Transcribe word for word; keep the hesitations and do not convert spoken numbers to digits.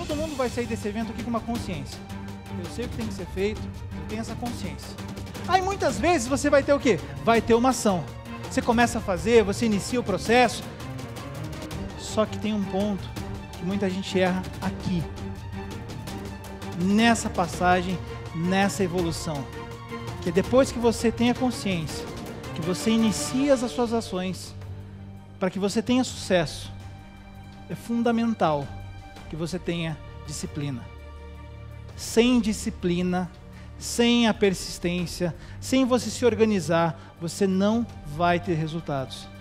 Todo mundo vai sair desse evento aqui com uma consciência. Eu sei o que tem que ser feito, eu tenho essa consciência. Aí muitas vezes você vai ter o quê? Vai ter uma ação. Você começa a fazer, você inicia o processo. Só que tem um ponto que muita gente erra aqui. Nessa passagem, nessa evolução. Que depois que você tem a consciência, que você inicia as suas ações, para que você tenha sucesso, é fundamental que você tenha disciplina. Sem disciplina, sem a persistência, sem você se organizar, você não vai ter resultados.